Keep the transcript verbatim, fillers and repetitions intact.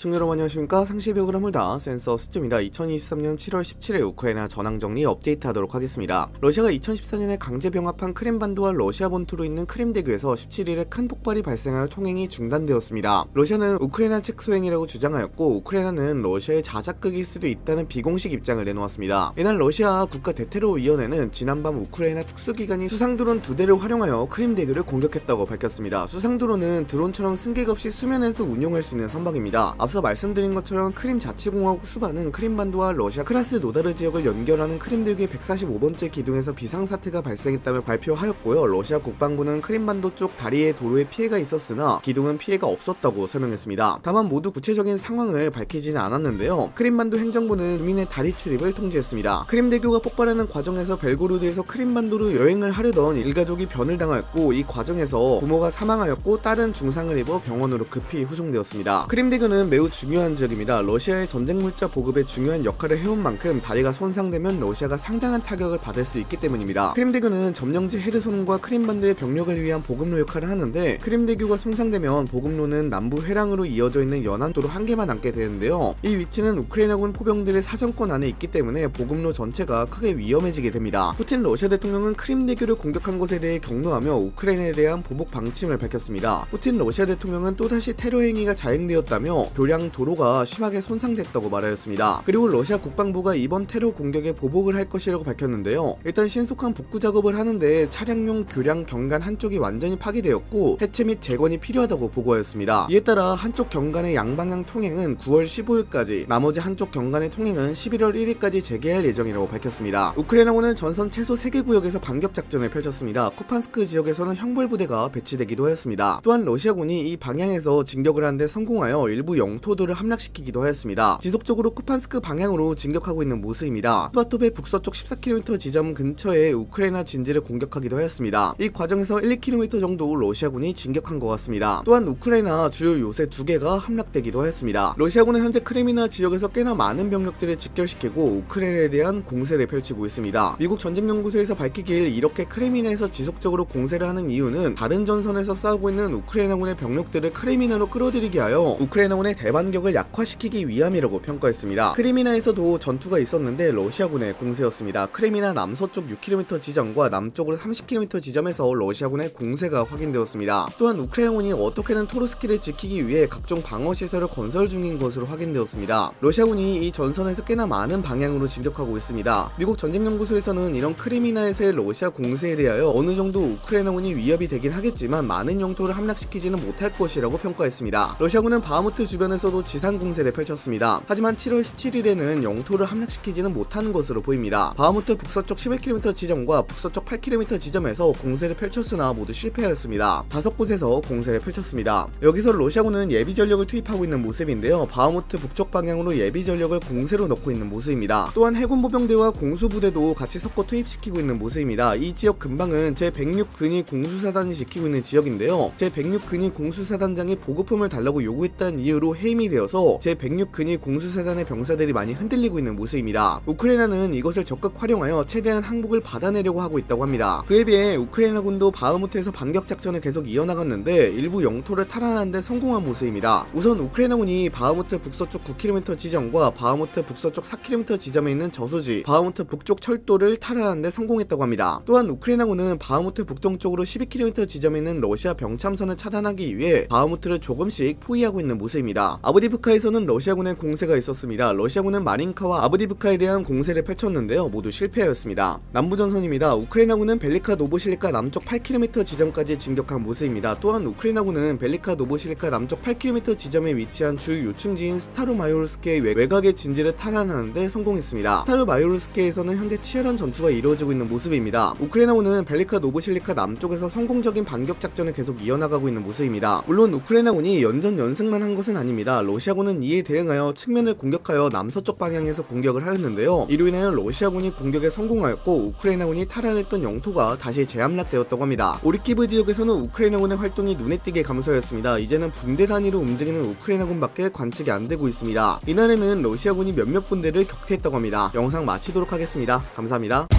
시청자 여러분 안녕하십니까. 상시의 벽을 허물다 센서 수쯤이다. 이천이십삼년 칠월 십칠일 우크라이나 전황정리 업데이트 하도록 하겠습니다. 러시아가 이천십사년에 강제 병합한 크림반도와 러시아 본토로 있는 크림대교에서 십칠일에 큰 폭발이 발생하여 통행이 중단되었습니다. 러시아는 우크라이나 측 소행이라고 주장하였고, 우크라이나는 러시아의 자작극일 수도 있다는 비공식 입장을 내놓았습니다. 이날 러시아 국가대테러위원회는 지난밤 우크라이나 특수기관이 수상드론 두 대를 활용하여 크림대교를 공격했다고 밝혔습니다. 수상드론은 드론처럼 승객 없이 수면에서 운용할 수 있는 선박입니다. 앞서 말씀드린 것처럼 크림 자치공화국 수반은 크림반도와 러시아 크라스노다르 지역을 연결하는 크림대교의 백사십오번째 기둥에서 비상사태가 발생했다며 발표하였고요. 러시아 국방부는 크림반도 쪽 다리에 도로에 피해가 있었으나 기둥은 피해가 없었다고 설명했습니다. 다만 모두 구체적인 상황을 밝히지는 않았는데요. 크림반도 행정부는 주민의 다리 출입을 통지했습니다. 크림대교가 폭발하는 과정에서 벨고로드에서 크림반도로 여행을 하려던 일가족이 변을 당하였고, 이 과정에서 부모가 사망하였고 딸은 중상을 입어 병원으로 급히 후송되었습니다. 크림대교는 매우 중요한 지역입니다. 러시아의 전쟁물자 보급에 중요한 역할을 해온 만큼 다리가 손상되면 러시아가 상당한 타격을 받을 수 있기 때문입니다. 크림대교는 점령지 헤르손과 크림반도의 병력을 위한 보급로 역할을 하는데, 크림대교가 손상되면 보급로는 남부 회랑으로 이어져 있는 연안도로 한 개만 남게 되는데요. 이 위치는 우크라이나군 포병들의 사정권 안에 있기 때문에 보급로 전체가 크게 위험해지게 됩니다. 푸틴 러시아 대통령은 크림대교를 공격한 것에 대해 격노하며 우크라이나에 대한 보복 방침을 밝혔습니다. 푸틴 러시아 대통령은 또다시 테러 행위가 자행되었다며 교량 도로가 심하게 손상됐다고 말하였습니다. 그리고 러시아 국방부가 이번 테러 공격에 보복을 할 것이라고 밝혔는데요. 일단 신속한 복구 작업을 하는데 차량용 교량 경관 한쪽이 완전히 파괴되었고 해체 및 재건이 필요하다고 보고하였습니다. 이에 따라 한쪽 경관의 양방향 통행은 구월 십오일까지, 나머지 한쪽 경관의 통행은 십일월 일일까지 재개할 예정이라고 밝혔습니다. 우크라이나군은 전선 최소 세 개 구역에서 반격 작전을 펼쳤습니다. 쿠판스크 지역에서는 형벌부대가 배치되기도 하였습니다. 또한 러시아군이 이 방향에서 진격을 하는데 성공하여 일부 영토들을 함락시키기도 하였습니다. 지속적으로 쿠판스크 방향으로 진격하고 있는 모습입니다. 스바토베 북서쪽 십사 킬로미터 지점 근처에 우크라이나 진지를 공격하기도 하였습니다. 이 과정에서 일 킬로미터 정도 러시아군이 진격한 것 같습니다. 또한 우크라이나 주요 요새 두 개가 함락되기도 하였습니다. 러시아군은 현재 크림이나 지역에서 꽤나 많은 병력들을 직결시키고 우크라이나에 대한 공세를 펼치고 있습니다. 미국 전쟁연구소에서 밝히길 이렇게 크레미나에서 지속적으로 공세를 하는 이유는 다른 전선에서 싸우고 있는 우크라이나군의 병력들을 크레미나로 끌어들이게 하여 우크라이나군의 대반격을 약화시키기 위함이라고 평가했습니다. 크레미나에서도 전투가 있었는데 러시아군의 공세였습니다. 크레미나 남서쪽 육 킬로미터 지점과 남쪽으로 삼십 킬로미터 지점에서 러시아군의 공세가 확인되었습니다. 또한 우크라이나군이 어떻게든 토르스키를 지키기 위해 각종 방어시설을 건설 중인 것으로 확인되었습니다. 러시아군이 이 전선에서 꽤나 많은 방향으로 진격하고 있습니다. 미국 전쟁연구소에서는 이런 크레미나에서의 러시아 공세에 대하여 어느 정도 우크라이나군이 위협이 되긴 하겠지만 많은 영토를 함락시키지는 못할 것이라고 평가했습니다. 러시아군은 바흐무트 주변에서도 지상 공세를 펼쳤습니다. 하지만 칠월 십칠일에는 영토를 함락시키지는 못하는 것으로 보입니다. 바흐무트 북서쪽 십일 킬로미터 지점과 북서쪽 팔 킬로미터 지점에서 공세를 펼쳤으나 모두 실패하였습니다. 다섯 곳에서 공세를 펼쳤습니다. 여기서 러시아군은 예비 전력을 투입하고 있는 모습인데요. 바흐무트 북쪽 방향으로 예비 전력을 공세로 넣고 있는 모습입니다. 또한 해군 보병대와 공수부대도 같이 섞어 투입시키고 있는 모습입니다. 이 지역 근방은 제백육 근위 공수사단이 지키고 있는 지역인데요. 제백육 근위 공수사단장이 보급품을 달라고 요구했다는 이유로 해임이 되어서 제백육 근위 공수사단의 병사들이 많이 흔들리고 있는 모습입니다. 우크라이나는 이것을 적극 활용하여 최대한 항복을 받아내려고 하고 있다고 합니다. 그에 비해 우크라이나군도 바흐무트에서 반격 작전을 계속 이어나갔는데 일부 영토를 탈환하는데 성공한 모습입니다. 우선 우크라이나군이 바흐무트 북서쪽 구 킬로미터 지점과 바흐무트 북서쪽 사 킬로미터 지점에 있는 저수지, 바흐무트 북쪽 철도를 탈환하는데 성공했다고 합니다. 또한 우크라이나군은 바흐무트 북동쪽으로 십이 킬로미터 지점에 있는 러시아 병참선을 차단하기 위해 바흐무트를 조금씩 포위하고 있는 모습입니다. 아브디브카에서는 러시아군의 공세가 있었습니다. 러시아군은 마린카와 아브디브카에 대한 공세를 펼쳤는데요. 모두 실패하였습니다. 남부전선입니다. 우크라이나군은 벨리카 노보실리카 남쪽 팔 킬로미터 지점까지 진격한 모습입니다. 또한 우크라이나군은 벨리카 노보실리카 남쪽 팔 킬로미터 지점에 위치한 주 요충지인 스타로마요르스크의 외곽의 진지를 탈환하는데 성공했습니다. 스타로마요르스크에서는 현재 치열한 전투가 이루어지고 있는 모습입니다. 우크라이나군은 벨리카 노보실리카 남쪽에서 성공적인 반격 작전을 계속 이어나가고 있는 모습입니다. 물론 우크라이나군이 연전연승만 한 것은 아닙니다. 러시아군은 이에 대응하여 측면을 공격하여 남서쪽 방향에서 공격을 하였는데요. 이로 인하여 러시아군이 공격에 성공하였고 우크라이나군이 탈환했던 영토가 다시 재함락되었다고 합니다. 오리키브 지역에서는 우크라이나군의 활동이 눈에 띄게 감소하였습니다. 이제는 분대 단위로 움직이는 우크라이나군밖에 관측이 안되고 있습니다. 이날에는 러시아군이 몇몇 분대를 격퇴했다고 합니다. 영상 마치도록 하겠습니다. 감사합니다.